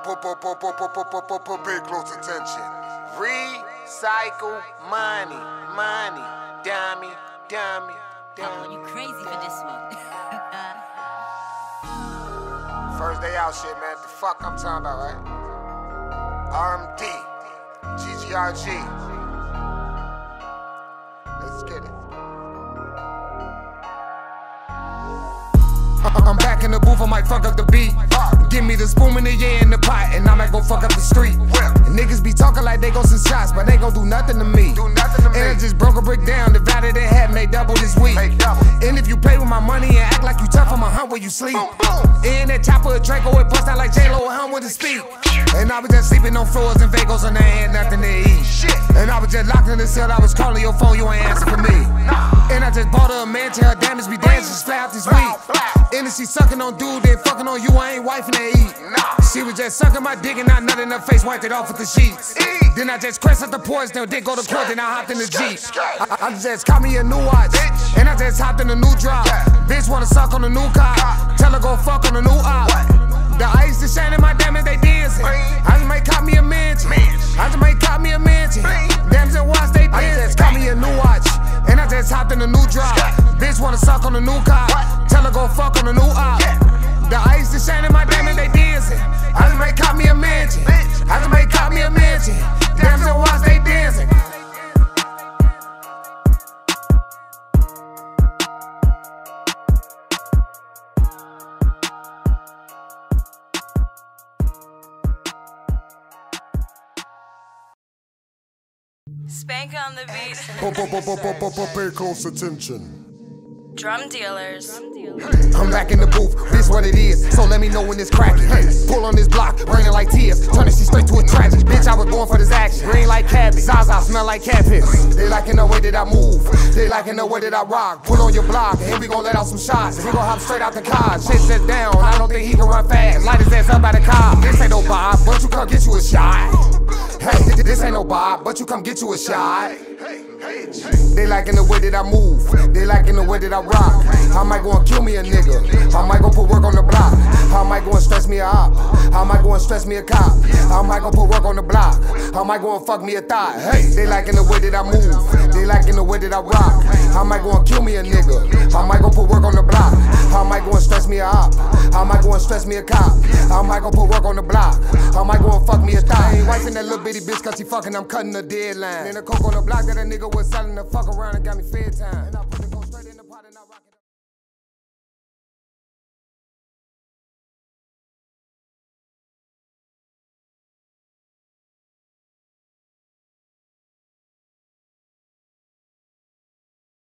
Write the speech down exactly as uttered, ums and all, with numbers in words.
Pay close attention. Recycle money, money, dummy, dummy, dummy. Oh, you crazy for this one. First day out shit, man. The fuck I'm talking about, right? R M D, G G R G. Let's get it. I'm back in the booth, I might fuck up the beat. Give me the spoon in the yeah in the pot, and I might go fuck up the street. And niggas be talking like they gon' send shots, but they gon' do nothing to me. Do nothing to me. And I just broke a brick down, the value they had made double this week. And if you play with my money and act like you tough, I'ma hunt where you sleep. In that chopper, a Draco, it bust out like J-Lo, and hunt with his feet. And I was just sleeping on floors and Vagos, and I had nothing to eat. And I was just locked in the cell, I was calling your phone, you ain't answer for me. And I just bought her a mansion, her damage be dancing, just fly out this week. And if she sucking on dude, then fucking on you, I ain't wifing to eat. She was just sucking my dick and I nut in her face, wiped it off with the sheets. Then I just crashed at the porch, then did go to court, then I hopped in the Jeep. I, I just caught me a new watch, and I just hopped in a new drop. Bitch wanna suck on a new car, tell her go fuck on a new op. The ice is shining, my diamonds they dancing. I just might cop me a mansion. I just might cop me a mansion. Diamonds and watch they dancing. I just caught me a new watch, and I just hopped in a new drop. Bitch wanna suck on a new car, tell her go fuck on a new op. The ice is shining, my diamonds they dancing. I just might cop me a mansion. I just might cop me a mansion. Diamonds and watch they dancing. Spank on the beat. Pay close attention. Drum dealers. I'm back in the booth, this what it is, so let me know when it's cracking. Pull on this block, raining like tears, turn this shit straight to a tragedy. Bitch, I was born for this action, green like cabbage, Zaza smell like cat piss. They liking the way that I move, they liking the way that I rock. Put on your block, and we gon' let out some shots. We gon' hop straight out the car, shit set down, I don't think he can run fast. Light his ass up by the car, this ain't no Bob, but you come get you a shot. Hey, this ain't no Bob, but you come get you a shot. They liking the way that I move, they liking the way that I rock. I might go and kill me a nigga, I might go put work on the block. I might go and stress me a op, I might go and stress me a cop. I might go put work on the block, I might go and fuck me a thought. Hey, they liking the way that I move, they liking the way that I rock. I might go and kill me a nigga, I might go put work on the block. I might go and stress me a op, I might go and stress me a cop. I might go put work on the block, I might go and fuck me a thought. I ain't wifing that little bitty bitch cause she fucking, I'm cutting the deadline. And the coke on the block that a nigga was selling the fuck around and got me fed time.